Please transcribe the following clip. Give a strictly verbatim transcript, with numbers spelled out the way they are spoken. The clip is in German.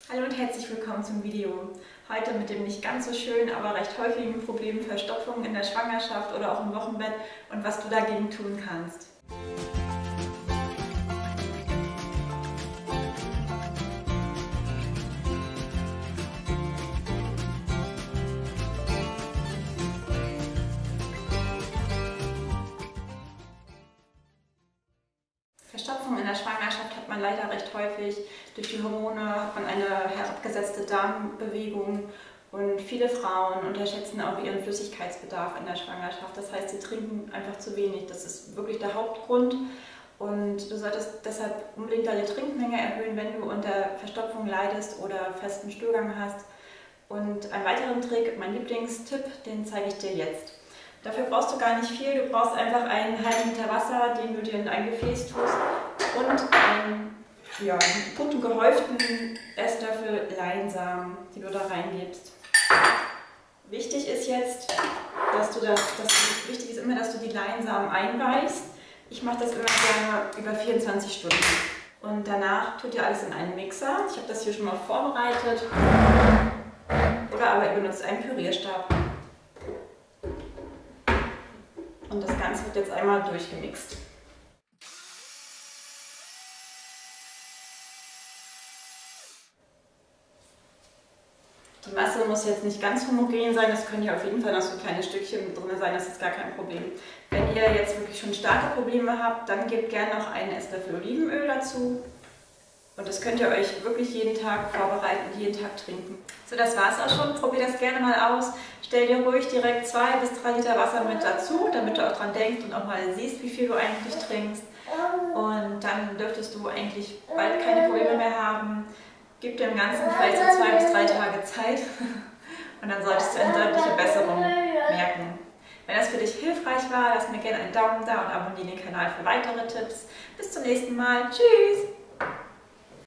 Hallo und herzlich willkommen zum Video. Heute mit dem nicht ganz so schönen, aber recht häufigen Problem Verstopfung in der Schwangerschaft oder auch im Wochenbett und was du dagegen tun kannst. Verstopfung in der Schwangerschaft hat man leider recht häufig. Durch die Hormone hat man eine herabgesetzte Darmbewegung und viele Frauen unterschätzen auch ihren Flüssigkeitsbedarf in der Schwangerschaft. Das heißt, sie trinken einfach zu wenig. Das ist wirklich der Hauptgrund. Und du solltest deshalb unbedingt deine Trinkmenge erhöhen, wenn du unter Verstopfung leidest oder festen Stuhlgang hast. Und einen weiteren Trick, mein Lieblingstipp, den zeige ich dir jetzt. Dafür brauchst du gar nicht viel, du brauchst einfach einen halben Liter Wasser, den du dir in ein Gefäß tust und einen ja, guten gehäuften Esslöffel Leinsamen, die du da reingibst. Wichtig ist jetzt, dass du das, das wichtig ist immer, dass du die Leinsamen einweichst. Ich mache das immer gerne über vierundzwanzig Stunden. Und danach tut ihr alles in einen Mixer. Ich habe das hier schon mal vorbereitet. Oder aber ihr benutzt einen Pürierstab. Und das Ganze wird jetzt einmal durchgemixt. Die Masse muss jetzt nicht ganz homogen sein, es können hier auf jeden Fall noch so kleine Stückchen drin sein, das ist gar kein Problem. Wenn ihr jetzt wirklich schon starke Probleme habt, dann gebt gerne noch einen Esslöffel Olivenöl dazu. Und das könnt ihr euch wirklich jeden Tag vorbereiten und jeden Tag trinken. So, das war's auch schon. Probier das gerne mal aus. Stell dir ruhig direkt zwei bis drei Liter Wasser mit dazu, damit du auch dran denkst und auch mal siehst, wie viel du eigentlich trinkst. Und dann dürftest du eigentlich bald keine Probleme mehr haben. Gib dir im Ganzen vielleicht so zwei bis drei Tage Zeit und dann solltest du eine deutliche Besserung merken. Wenn das für dich hilfreich war, lass mir gerne einen Daumen da und abonniere den Kanal für weitere Tipps. Bis zum nächsten Mal. Tschüss!